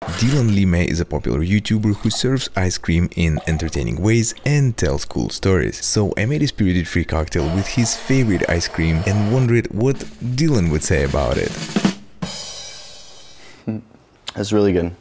Lemay is a popular YouTuber who serves ice cream in entertaining ways and tells cool stories. So I made a spirited free cocktail with his favorite ice cream and wondered what Dylan would say about it. That's really good.